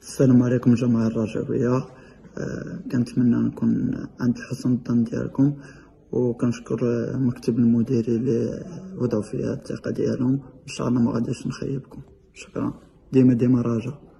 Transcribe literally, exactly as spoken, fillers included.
السلام عليكم جماعة الرجوية. أه كنتمنى نكون عند حسن الظن ديالكم، وكنشكر المكتب المديري اللي وضعوا فيا الثقة ديالهم. ان شاء الله ما غاديش نخيبكم. شكرا. ديما ديما راجع.